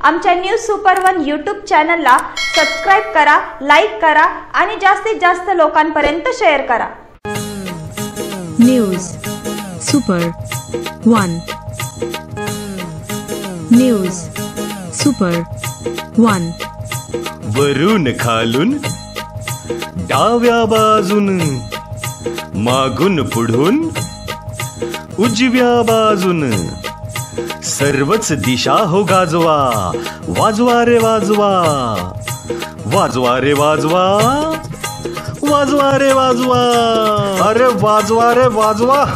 आमच्या news super one YouTube चॅनलला subscribe करा, लाईक करा आणि जास्तीत जास्त लोकांपर्यंत शेअर करा। News super one, news super one. वरून खालून डाव्या बाजून, मागून पुढून उजव्या बाजून, सर्वच दिशा हो गाजवा, वाजवा रे वाजवा, वाजवा रे वाजवा, वाजवा रे वाजवा, अरे वाजवा रे वाजवा।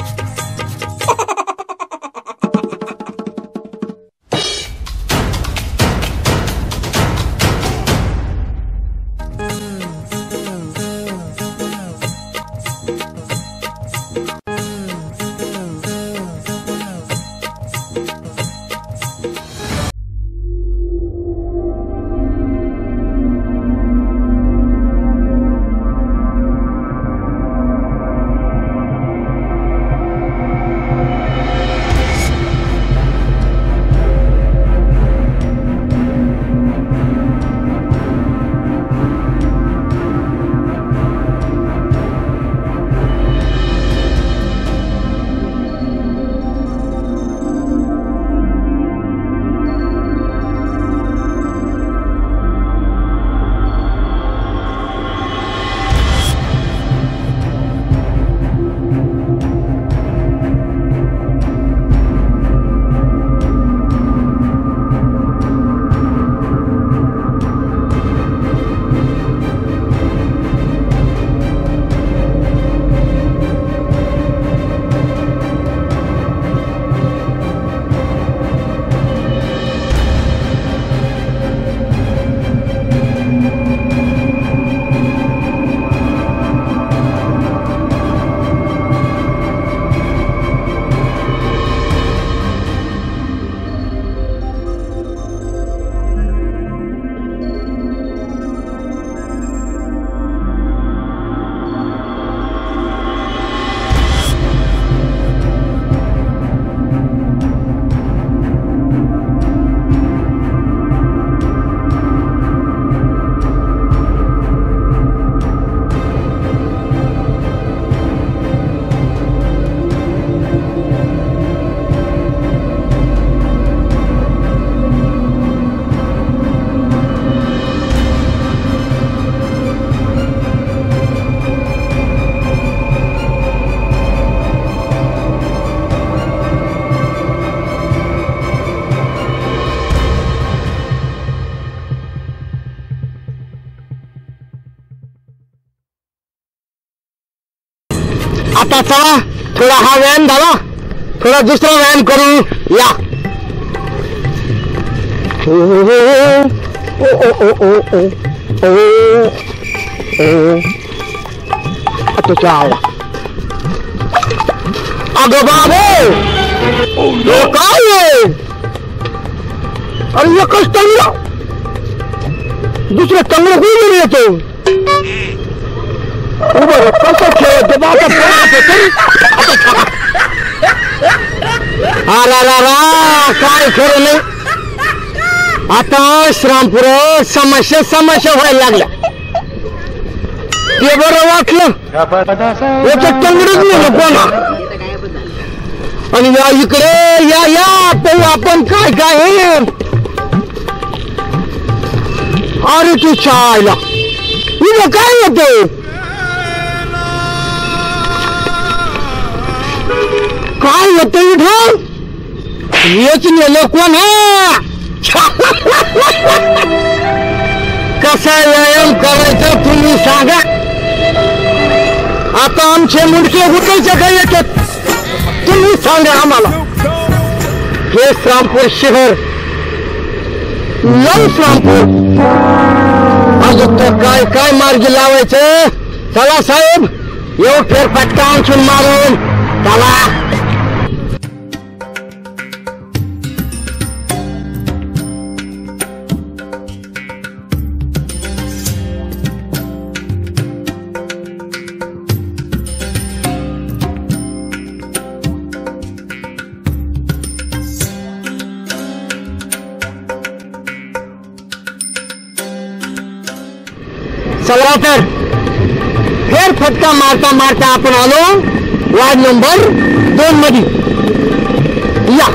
आता चला, थोडा हा व्यायाम झाला, थोडा दुसरा व्यायाम करू या। अगं बाबू, काय अरे एकच टंगडं, दुसरं टंगडं कोण येतो? कसं खेळत काय खरं नाही। आता श्रामपुरात समस्या व्हायला लागल्या, ते बरं वाटलं, याचं टंगडच नाही कोणा। आणि या इकडे या पाहू आपण काय काय आहे। अरे तू चायला इथं काय येतं? काय होतं इथं? हेच नेलं कोण? कसा व्यायाम करायचा तुम्ही सांगा। आता आमचे मुंडके उठायचे काय येतात तुम्ही सांगा आम्हाला। हे श्रामपूर शहर, लय श्रामपूर, अजून तर काय काय मार्गी लावायचं। चला साहेब, येऊ फेरफटका आणखीन मारून चला। चला तर फेर फटका मारता मारता आपण आलो वार्ड नंबर 2 मध्ये. या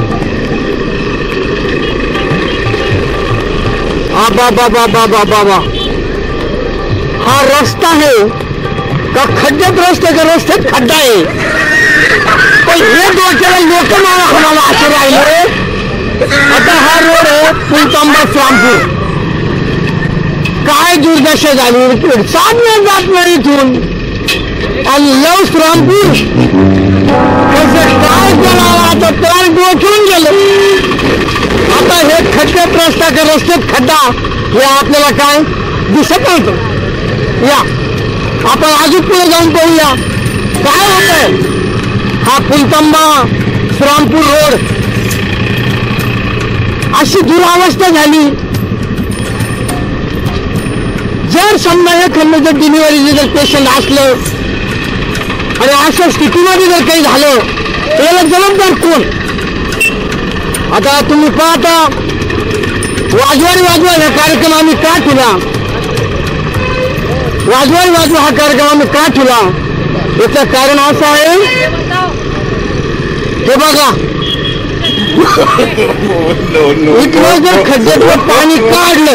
बाबा बाबा बाबा बाबा, हा रस्ता आहे का खड्ड्यात रस्ते का रस्त्यात खड्डा आहे? पण हे डोक्याला लोक मला असं राहिले. आता हा रोड आहे पुलतांबा श्रामपूर. काय दुर्दशा झाली, साधनं जात नाही इथून आणि लव श्रामपूर कसं काय केला आता तर डोक्यावरून गेलं. आता हे खड्ड्यात रस्ता का रस्त्यात खड्डा हे आपल्याला काय दिसत नव्हतं. या आपण अजून पुढे जाऊन पाहूया काय होतंय. हा पुलतांबा श्रामपूर रोड अशी दुरावस्था झाली. जर समजा एखादं जर डिलिव्हरी जर पेशंट असलं आणि अशा स्थितीमध्ये जर काही झालं त्याला जबाबदार कोण? आता तुम्ही पाहता वाजवारी वाजवा हा कार्यक्रम आम्ही का ठेवला? वाजवारी वाजवा हा कार्यक्रम आम्ही का ठेवला? याचं कारण असं आहे, हे बघा इथलं जर खड्ड्यात पाणी काढलं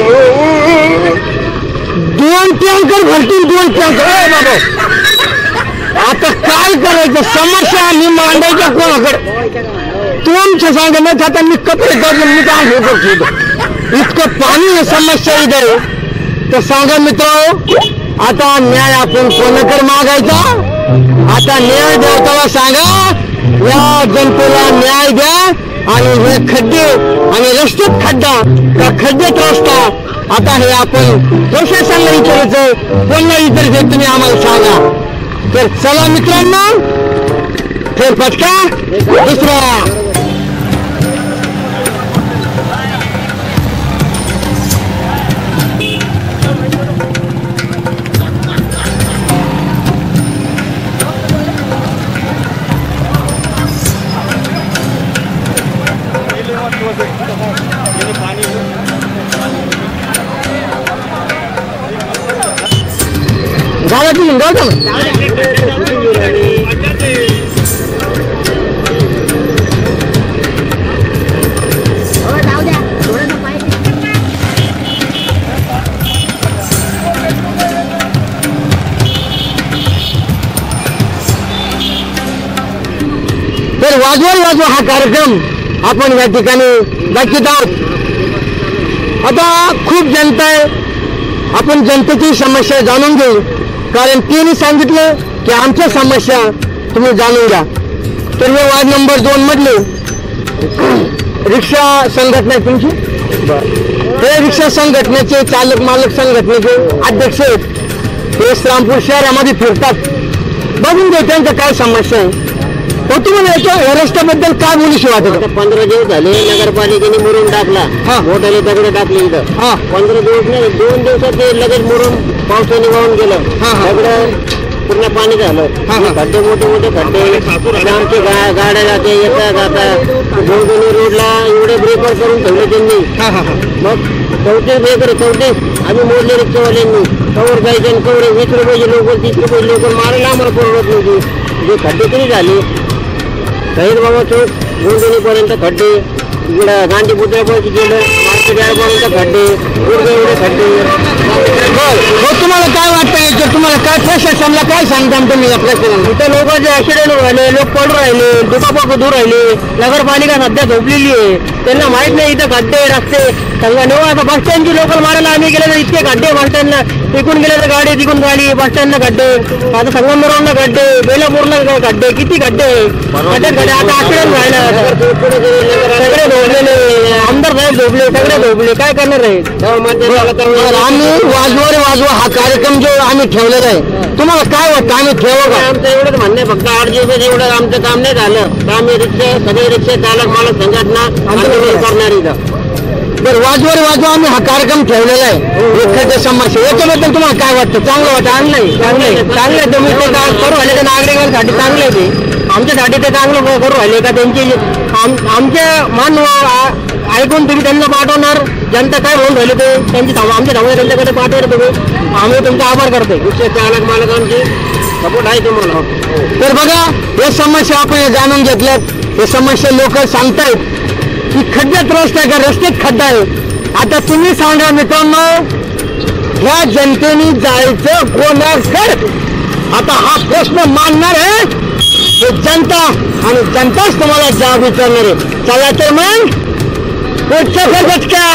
2 टँकर भरतील 2 टँकर. बाबा आता काय करायचं? समस्या आम्ही मांडायच्या कोणाकडे? तुमच्या सांगण्यात आता मी कपडे काढून मी काय हे करतो. इतकं पाणी समस्या इथे तर सांगा मित्र, आता न्याय आपण कोणाकडे मागायचा? आता न्याय देवताला सांगा या जनतेला न्याय द्या आणि हे खड्डे आणि रस्त्यात खड्डा का खड्ड्यात रस्ता आता हे आपण प्रशासनाला विचारायचं, कोणला विचारायचं तुम्ही आम्हाला सांगा. तर चला मित्रांनो फेरफटका दुसरा. झालं की तर वाजवा हा कार्यक्रम आपण या ठिकाणी दाखवत आहोत. आता खूप जनता आहे, आपण जनतेची समस्या जाणून घेऊ. कारण त्यांनी सांगितलं की आमच्या समस्या तुम्ही जाणून घ्या. तर हे वार्ड नंबर 2 मधले रिक्षा संघटना आहे तुमची. हे रिक्षा संघटनेचे चालक मालक संघटनेचे अध्यक्ष आहेत. हे श्रामपूर शहरामध्ये फिरतात. बघून घे त्यांच्या काय समस्या आहे. तर तुम्हाला या रस्त्याबद्दल काय बोलूशी वाटत? 15 दिवस झाले नगरपालिकेने मुरुम टाकला, मोठाले दगड टाकले इथं. 15 दिवस नाही 2 दिवसात ते लगेच मुरुम पावसाने वाहून गेलं. दगड पूर्ण पाणी झालं. खड्डे मोठे खड्डे, आमचे गाड्या जाते येता जाता. गोंदवली रोडला एवढे ब्रेकर करून ठेवले त्यांनी. मग 34 ब्रेकर 34 आम्ही मोडले रिक्षावाल्यांनी. कवर जायचे आणि कवर 20 रुपयाचे लोकल 30 रुपये लोकल मारायला आम्हाला परवडत नव्हती. जे खड्डे तरी झाले. शहीद बाबा चौक गोंदवलीपर्यंत खड्डे, इकडं गांधी पुतळ्यापर्यंत गेलं मार्केट यार्डपर्यंत खड्डे, एवढे खड्डे. तुम्हाला काय वाटतं याच्यात? तुम्हाला काय प्रशासनाला काय सांगता तुम्ही या प्रशासनाला? इथं लोकांचे ऍक्सिडेंट राहिले, लोक पडून राहिले, दुखापत दूर राहिले. नगरपालिका सध्या झोपलेली आहे. त्यांना माहित नाही इथं खड्डे रस्ते सांगा नेऊ. आता बस स्टँडची लोकल मारायला आम्ही गेले तर इतके खड्डे बस स्टँडला. तिकून गेले तर गाडी तिकून गाडी बस स्टँडला खड्डे. आता संगमनेरला खड्डे, बेलापूरला खड्डे, किती खड्डे खड्डे. आता ऍक्सिडेंट व्हायला सगळे झोपलेले. आमदार साहेब झोपले, सगळे झोपले. काय करणार आहे? आम्ही वाजवा हा कार्यक्रम जो आम्ही ठेवलेला आहे तुम्हाला काय वाटतं? आम्ही ठेवू का? आमचं एवढंच म्हणणं आहे फक्त 8 दिवस एवढं आमचं काम नाही झालं तर आम्ही सगळे रिक्षा चालक मालक संघटना आंदोलन करणार इथं. बरं वाजवा आम्ही हा कार्यक्रम ठेवलेला आहे. एखाद्या समस्या याच्याबद्दल तुम्हाला काय वाटतं? चांगलं वाटतं? चांगलं तुम्ही ते करू राहिले ते नागरिकांसाठी चांगलं आहे. ते आमच्यासाठी ते चांगलं करू राहिले का? त्यांची आमचे मान ऐकून तुम्ही त्यांना पाठवणार जनता काय म्हणून राहिले ते त्यांची आमच्या धावणे त्यांच्याकडे पाठवलं तुम्ही आम्ही तुमचा आभार करतो रिक्षा चालक मालकांची सपोर्ट आहे तुम्हाला. तर बघा हे समस्या आपण जाणून घेतल्यात हे समस्या लोक सांगतायत की खड्ड्यात रस्ता आहे का रस्त्यात खड्डा आहे. आता तुम्ही सांगा मित्रांनो ह्या जनतेने जायचं कोणाकडे आता हा प्रश्न मांडणार आहे हे जनता आणि जनताच तुम्हाला जबाब विचारणार आहे. चला तर मग पुढचं बघत का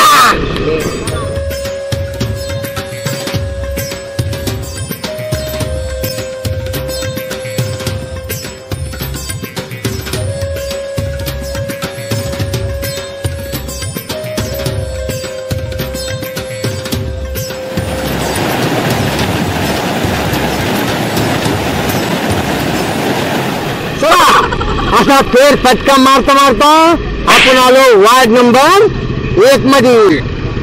असा फेर फटका मारता मारता आपण आलो वार्ड नंबर 1 मध्ये.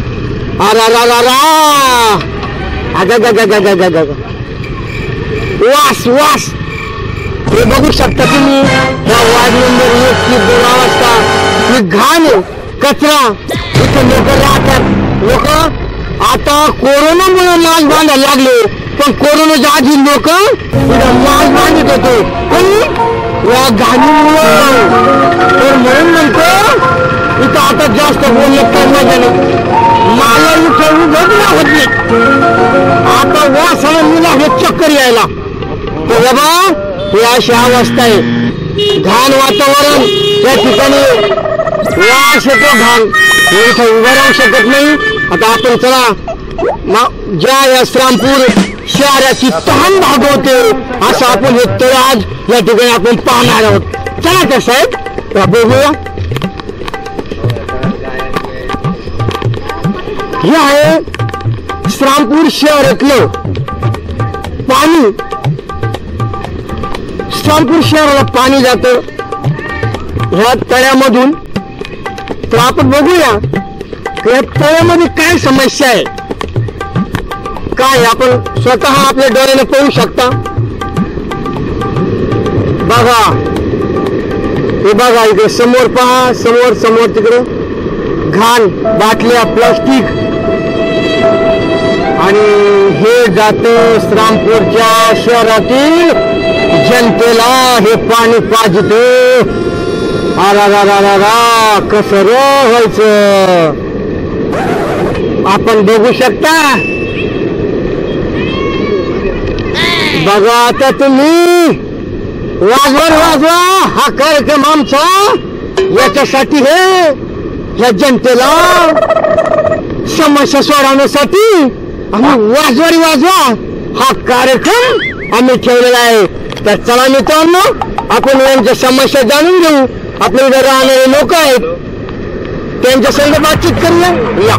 वास वास हे बघू शकता तुम्ही या वार्ड नंबर 1 ची 2 वाजता ही घाण कचरा इथं लोक राहतात. लोक आता कोरोनामुळे मास्क बांधायला लागले पण कोरोनाच्या आधी लोक मास्क बांधत होते पण या घाणीमुळं. तर म्हणून म्हणतो इथं आता जास्त बोललं काय मजा नाही. मला इथं उभं होती आता वासाला मिला हे चक्कर यायला. तर बाबा ही अशी अवस्था आहे. घाण वातावरण त्या ठिकाणी वास येतो घाण इथं उभं राहू शकत नाही. आता आपण चला ज्या या श्रामपूर शहराची तहान भागवते असं आपण हे तळ आज या ठिकाणी आपण पाहणार आहोत. चला तर साहेब बघूया. हे आहे श्रामपूर शहरातलं पाणी. श्रामपूर शहराला पाणी जातं ह्या तळ्यामधून. तर आपण बघूया की या तळ्यामध्ये काय समस्या आहे काय आपण स्वतः आपल्या डोळ्याने पाहू शकता. बघा हे बघा इकडे समोर पहा समोर समोर तिकडे घाण बाटल्या प्लास्टिक आणि हे जात श्रामपूरच्या शहरातील जनतेला हे पाणी पाजते. कसं व्हायचं आपण बघू शकता. बघा आता तुम्ही वाजवा हा कार्यक्रम आमचा याच्यासाठी हे या जनतेला समस्या सोडवण्यासाठी आम्ही वाजवा हा कार्यक्रम आम्ही ठेवलेला आहे. तर चला मित्रांनो आपण यांच्या समस्या जाणून घेऊ. आपल्या इथे राहणारे लोक आहेत त्यांच्या संग बातचीत करूया. या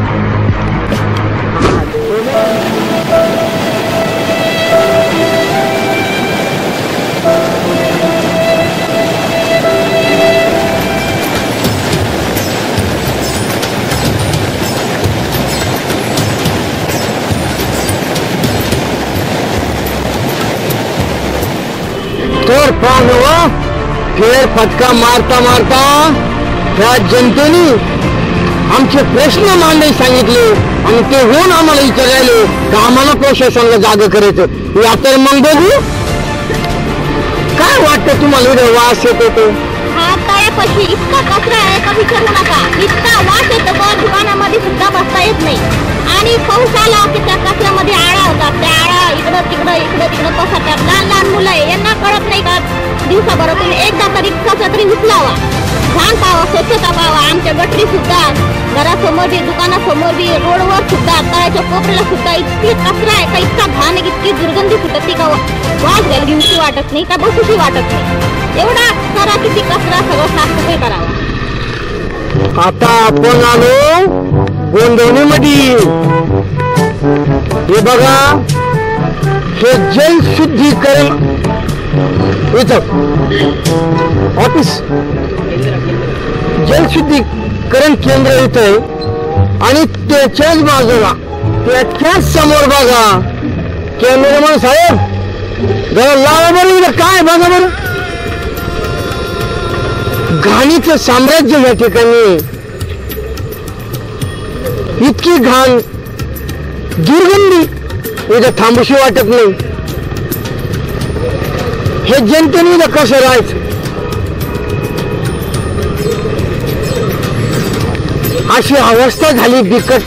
तर पाहू फेर फटका मारता मारता त्या जनतेने आमचे प्रश्न मांडायला सांगितले आणि ते होऊन आम्हाला विचारायले का आम्हाला प्रशासनाला जागा करायचं. या तर मग बघू काय वाटतं तुम्हाला इथे वास येत होतो. हा तळ्यापाशी इतका कचरा आहे का विचारू नका. इतका वास येतो तर दुकानामध्ये सुद्धा बसता येत नाही. आणि पाऊस आला की त्या कचऱ्यामध्ये आळा होतात. त्या आळा इकडं तिकडं पसरतात. लहान मुलं आहे यांना कळत नाही का दिवसाभर तुम्ही एकदा तरी कचरा तरी उचलावा. घाण पाहावा स्वच्छता पाहावा. आमच्या गटरी सुद्धा घरासमोर बी दुकानासमोर बी रोडवर सुद्धा तळ्याच्या कोपऱ्याला सुद्धा इतकी कचरा आहे का इतका घाण आहे इतकी दुर्गंधी सुटत ती का वास घ्यायला घेऊशी वाटत नाही का बसूशी वाटत नाही. एवढा करा किती कचरा सगळं साफसफाई करावा. आता आपण आलो गोंदवणीमध्ये. हे बघा हे जलशुद्धीकरण इथं ऑफिस जलशुद्धीकरण केंद्र इथं आहे आणि त्याच्याच बाजूला त्याच्याच समोर बघा कॅमेरामन साहेब जरा लावा बरं इथं काय बघा बरं. घाणीचं साम्राज्य या ठिकाणी इतकी घाण दुर्गंधी इथं थांबूशी वाटत नाही. हे जनतेने इथं कसं राहायचं? अशी अवस्था झाली बिकट.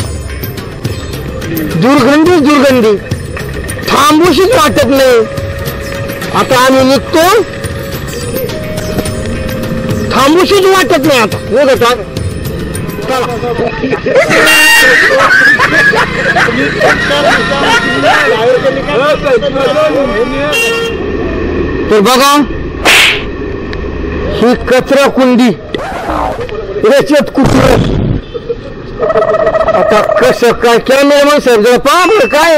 दुर्गंधी थांबूशीच वाटत नाही. आता आम्ही निघतो, थांबूशीच वाटत नाही. आता निघत तर बघा ही कचरा कुंडी, याच्यात कुठलं आता कसं काय कॅमेरामन साहेब जरा पहा बरं काय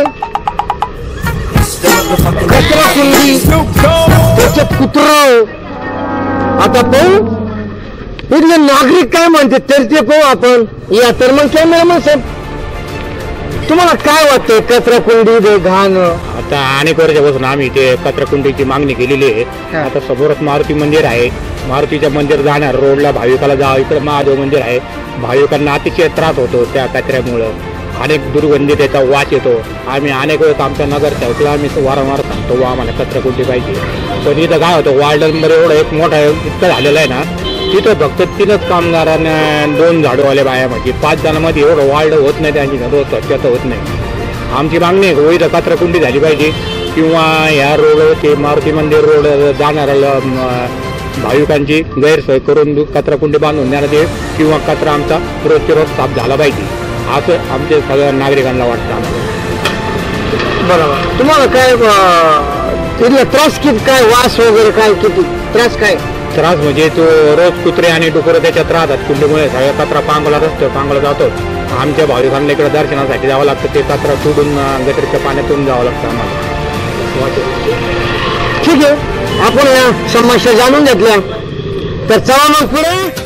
कचरा कुंडी, त्याच्यात कुत्र. आता पाहू इथले नागरिक काय म्हणते तर ते पाहू आपण. या तर मग कॅमेरामन साहेब तुम्हाला काय वाटतंय कचरा कुंडी घाण? आता अनेक वर्षापासून आम्ही ते कचराकुंडीची मागणी केलेली आहे. आता समोरच मारुती मंदिर आहे. मारुतीच्या मंदिर जाणार रोडला भाविकाला जा, इकडे महादेव मंदिर आहे. भाविकांना अतिशय त्रास होतो त्या कचऱ्यामुळं. अनेक दुर्गंधी त्याचा वास येतो. आम्ही अनेक वेळेस आमच्या नगरसेवकला आम्ही वारंवार सांगतो वा आम्हाला कचराकुंडी पाहिजे. पण इथं काय होतं वार्ड नंबर एवढं एक मोठा इतकं झालेलं आहे ना, तिथं फक्त 3च कामगारांना 2 झाडूवाल्या बाया म्हणजे 5 जणांमध्ये एवढं वार्ड होत नाही. त्यांची रोज स्वच्छता होत नाही. आमची मागणी आहे इथं कचराकुंडी झाली पाहिजे किंवा ह्या रोड ते मारुती मंदिर रोड जाणाऱ्या भाविकांची गैरसोय करून कचराकुंडी बांधून देण्यात येईल किंवा कचरा आमचा रोजचे रोज साफ झाला पाहिजे असं आमच्या सगळ्या नागरिकांना वाटतं. आम्हाला बरोबर. तुम्हाला काय तिथला त्रास किती, काय वास वगैरे काय किती त्रास? काय त्रास म्हणजे तो रोज कुत्रे आणि डुकरं त्याच्यात राहतात. कुंडीमुळे सगळ्या कचरा पांगला रस्त्यावर पांगला जातो. आमच्या भाविकांना इकडे दर्शनासाठी जावं लागतं. ते कचरा सोडून गटरीच्या पाण्यातून जावं लागतं आम्हाला. ठीक आहे, आपण या समस्या जाणून घेतल्या तर चला मग पुढे.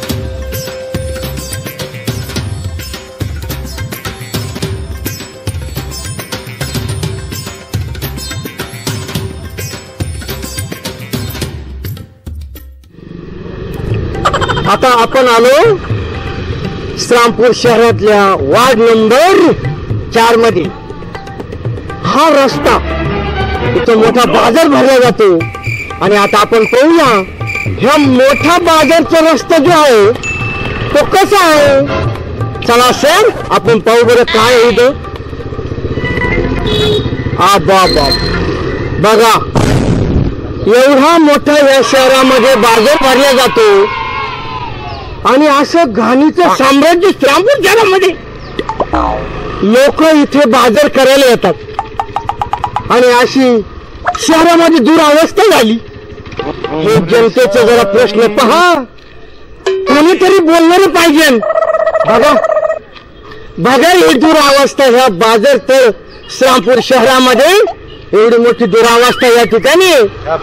आता आपण आलो श्रामपूर शहरातल्या वार्ड नंबर 4 मध्ये. हा रस्ता इथं मोठा बाजार भरला जातो आणि आता आपण पाहूया ह्या मोठा बाजारचा रस्ता जो आहे तो कसा आहे. चला सर आपण पाहू बरं काय आहे इथं. बाबा बघा एवढा मोठा या शहरामध्ये बाजार भरला जातो आणि असं घाणीचं साम्राज्य श्रामपूर शहरामध्ये. लोक इथे बाजार करायला येतात आणि अशी शहरामध्ये दुरावस्था झाली. हे जनतेचा जरा प्रश्न पहा, कोणीतरी बोलणार पाहिजे. बघा ही दुरावस्था ह्या बाजार तर श्रामपूर शहरामध्ये एवढी मोठी दुरावस्था या ठिकाणी.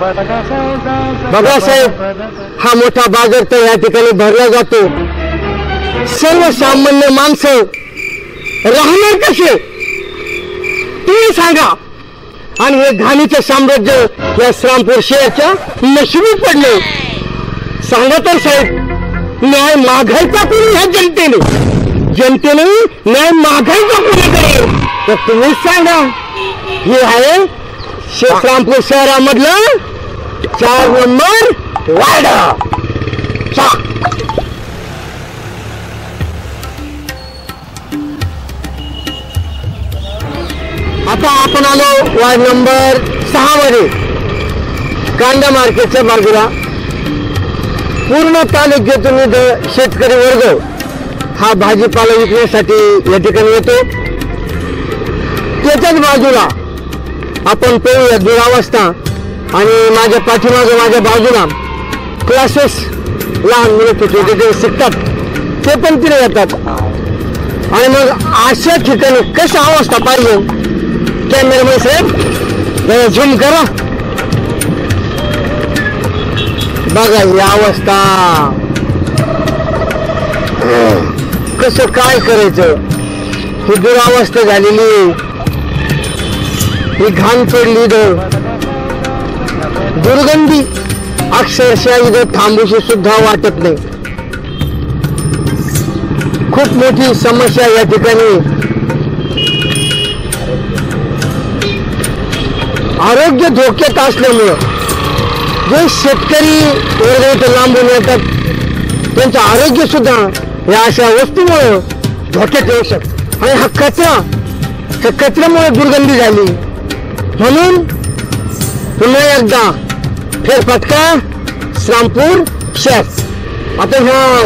बघा साहेब हा मोठा बाजार तर या ठिकाणी भरला जातो. सर्वसामान्य माणसं राहणार कसे ते सांगा. आणि हे घाणीचं साम्राज्य या श्रामपूर शहराच्या नशिबी पडले. सांगा तर साहेब न्याय मागायचा कोणी ह्या जनतेने न्याय मागायचा कोणीकडे तर तुम्हीच सांगा. हे आहे श्रामपूर शहरामधलं 4 नंबर वार्ड. आता आपण आलो वार्ड नंबर 6 मध्ये. कांदा मार्केटच्या बाजूला पूर्ण तालुक्यातून इथं शेतकरी वर्ग हा भाजीपाला विकण्यासाठी या ठिकाणी येतो. त्याच्याच बाजूला आपण पाहूया दुरावस्था आणि माझ्या पाठीमागे माझ्या बाजूला क्लासेस लहान मुलं तिथे शिकतात ते पण तिथे येतात. आणि मग अशा ठिकाणी कशा अवस्था पाहिजे. कॅमेरामॅन साहेब झूम करा. बघा ही अवस्था कसं काय करायचं. ही दुरावस्था झालेली, ही घाण पडली दुर्गंधी अक्षरशः इथं थांबूशी सुद्धा वाटत नाही. खूप मोठी समस्या या ठिकाणी आरोग्य धोक्यात असल्यामुळं जे शेतकरी वर्ग इथं लांबून येतात त्यांचं आरोग्य सुद्धा या अशा वस्तूमुळे धोक्यात येऊ शकतं. आणि हा कचरा, त्या कचऱ्यामुळे दुर्गंधी झाली. म्हणून पुन्हा एकदा फेरफटका श्रामपूर शहर. आता ह्या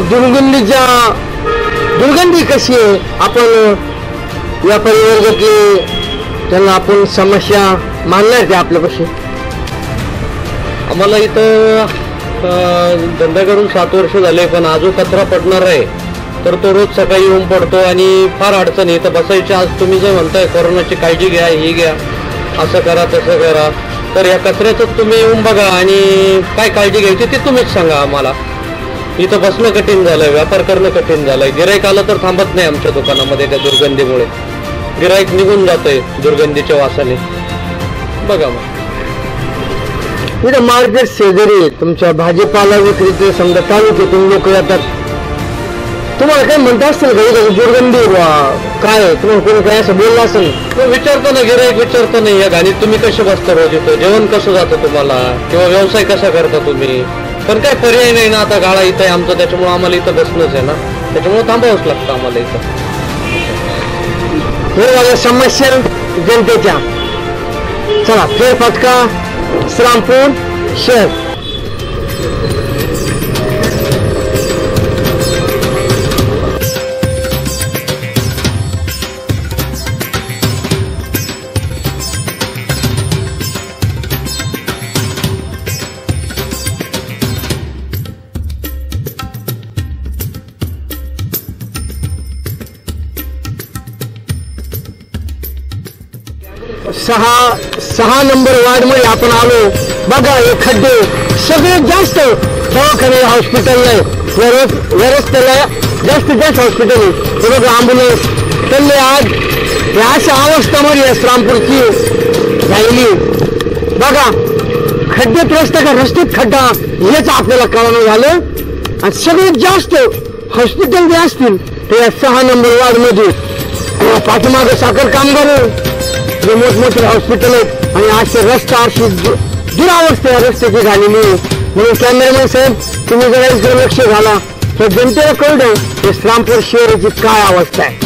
दुर्गंधी कशी आहे आपण व्यापारी वर्गातली त्यांना आपण समस्या मांडणार ते आपल्यापाशी. आम्हाला इथं धंदा करून 7 वर्ष झाले, पण आज जो कचरा पडणार आहे तर तो रोज सकाळी येऊन पडतो आणि फार अडचण आहे. इथं बसायची. आज तुम्ही जे म्हणताय कोरोनाची काळजी घ्या, ही घ्या, असं करा तसं करा, तर या कचऱ्याचं तुम्ही येऊन बघा आणि काय काळजी घ्यायची ते तुम्हीच सांगा आम्हाला. इथं बसणं कठीण झालंय, व्यापार करणं कठीण झालंय. गिराईक आलं तर थांबत नाही आमच्या दुकानामध्ये त्या दुर्गंधीमुळे. गिराईक निघून जातंय दुर्गंधीच्या वासाने. बघा मग इथं मार्केट शेजारी तुमच्या भाजीपाला विक्रीचे समजा तालुक्यातून लोक येतात. तुम्हाला काही म्हणता असतील का इथं दुर्गंधी काय, तुम्हाला कोणी काय असं बोललं असेल? विचारतो ना, गिराईक विचारतो नाही या घाणीत तुम्ही कसे बसता रोज इथं, जेवण कसं जातं तुम्हाला, किंवा व्यवसाय कसा करता तुम्ही. पण काय पर्याय नाही ना, आता गाळा इथं आहे आमचं, त्याच्यामुळे आम्हाला इथं बसणंच आहे ना, त्याच्यामुळे थांबावंच लागतं आम्हाला इथं. हे बघा समस्या जनतेच्या. चला फेरफटका श्रामपूर शहर. सहा नंबर वार्ड मध्ये आपण आलो. बघा हे खड्डे सगळ्यात जास्त दवाखाने हॉस्पिटल नाही, व्यवस्थेला जास्तीत जास्त हॉस्पिटल आहे. हे बघा ॲम्ब्युलन्स त्यांनी आज या अशा अवस्थामध्ये श्रामपूरची राहिली. बघा खड्ड्यात रस्ता का रस्त्यात खड्डा हेच आपल्याला कळणं झालं. आणि सगळ्यात जास्त हॉस्पिटल जे असतील ते 6 नंबर वार्ड मध्ये. पाठीमागे साखर कामगार जे मोठमोठे हॉस्पिटल आहेत आणि असे रस्ता अशी दुरावस्था या रस्त्याची झालेली आहे. म्हणून कॅमेरामॅन साहेब तुम्ही जर लक्ष घाला तर जनतेला कळलं की श्रामपूर शहराची काय अवस्था आहे.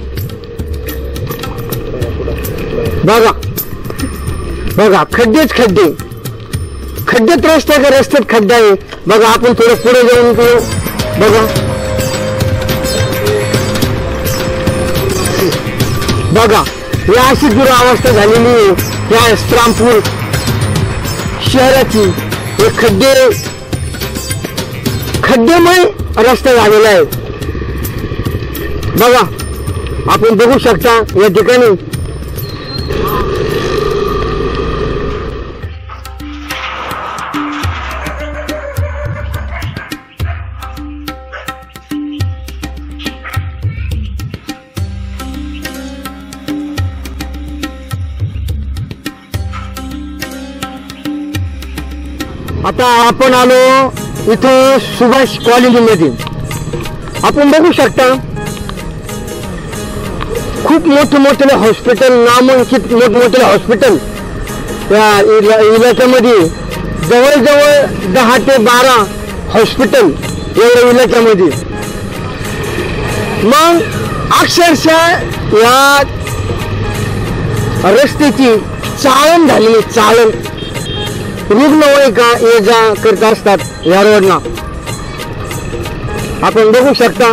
बघा बघा खड्डेच खड्डे, खड्ड्यात रस्ता का रस्त्यात खड्डा आहे. बघा आपण थोडं पुढे जाऊन बघा. बघा या अशी दुरावस्था झालेली आहे या श्रामपूर शहराची. हे खड्डेमय रस्ता झालेला आहे. बघा आपण बघू शकता या ठिकाणी. आता आपण आलो इथं सुभाष कॉलेजमध्ये. आपण बघू शकता खूप मोठे हॉस्पिटल, नामांकित मोठमोठे हॉस्पिटल या इलाक्यामध्ये. जवळजवळ 10 ते 12 हॉस्पिटल एवढ्या इलाक्यामध्ये. मग अक्षरशः या रस्त्याची चाळण झालेली, चाळण. रुग्णवाहिका ये जा करत असतात या रोडला. आपण बघू शकता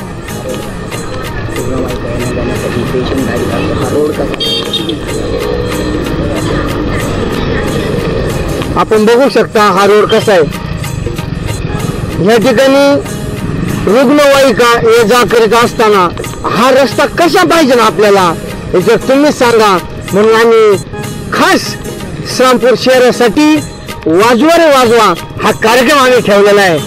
हा रोड कसा आहे. या ठिकाणी रुग्णवाहिका ये जा करीत असताना हा रस्ता कसा पाहिजे ना आपल्याला हे जर तुम्ही सांगा. म्हणून आम्ही खास श्रामपूर शहरासाठी वाजवा रे वाजवा हा कार्यक्रम आम्ही ठेवलेला आहे.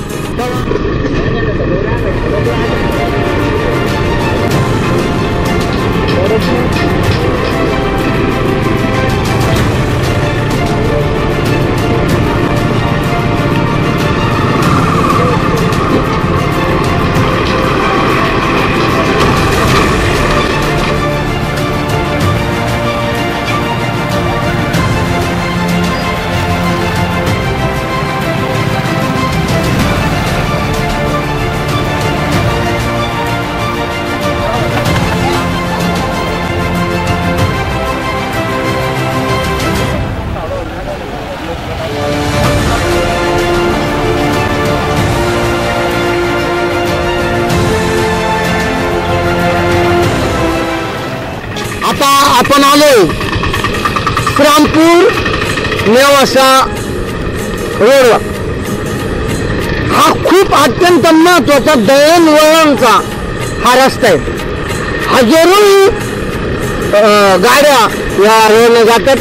आपण आलोय श्रामपूर नेवासा रोडवर. हा खूप अत्यंत महत्वाचा दळणवळणचा हा रस्ता आहे. हजारो गाड्या या रोडने जातात.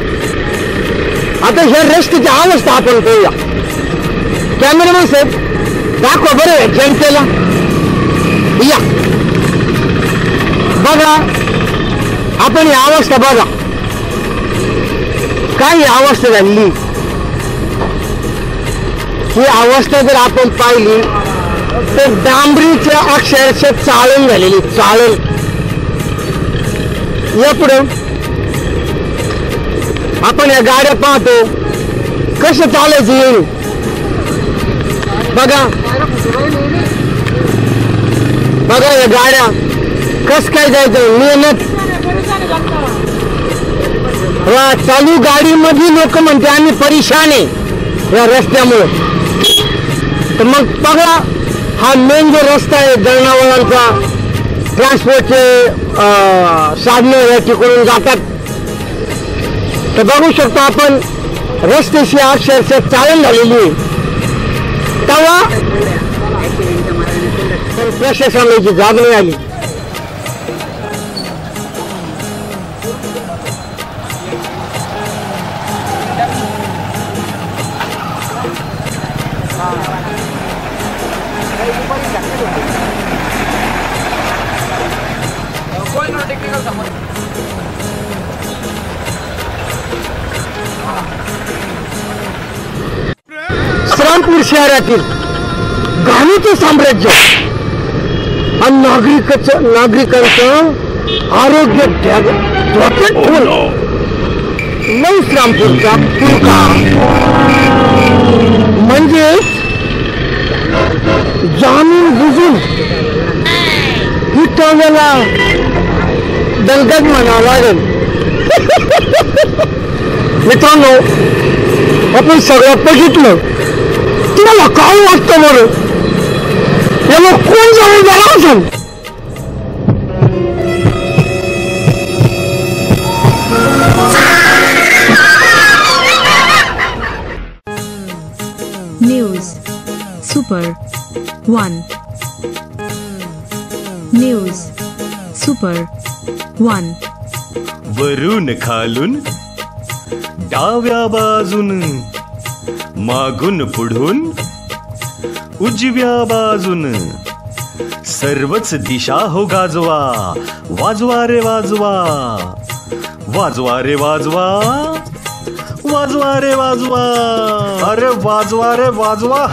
आता ह्या रस्त्याची अवस्था आपण पाहूया. कॅमेरामॅन साहेब दाखवा बरं जनतेला. या बघा आपण ही अवस्था बघा. काय ही अवस्था झाली. ही अवस्था जर आपण पाहिली तर डांबरीच्या अक्षरशः चाळण झालेली. चाळण यापुढे आपण या गाड्या पाहतो कसं चालायचं येईल बघा. बघा या गाड्या कस काय जायचं मेहनत. चालू गाडीमध्ये लोक म्हणते आम्ही परेशान आहे या रस्त्यामुळे. तर मग बघा हा मेन जो रस्ता आहे दळणवळणचा ट्रान्सपोर्टचे साधने या ठिकाणून जातात. तर बघू शकतो आपण रस्त्याशी अक्षरशः चालण झालेली आहे. तेव्हा प्रशासनाची जाग नाही आली. श्रामपूर शहरातील घाणीचं साम्राज्य आणि नागरिकांचं आरोग्य धोक्यात ठेवून नऊ श्रामपूरचा तुर्का म्हणजे जाणून बुजून ही टोल्याला दलगत म्हणावं लागेल. मित्रांनो आपण सगळं बघितलं. तुम्हाला काय वाटतं बरं याला कोण जबाबदार असेल. News Super 1. News Super 1. वरून खालून डाव्या बाजून मागून पुढून उजव्या बाजून सर्वच दिशा हो गाजवा. वाजवा रे वाजवा. वाजवा रे वाजवा. वाजवा रे वाजवा. अरे वाजवा रे वाजवा.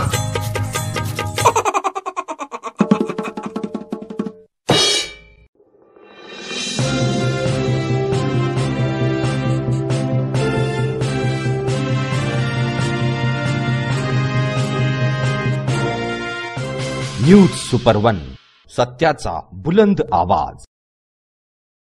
न्यूज सुपर 1, सत्याचा बुलंद आवाज.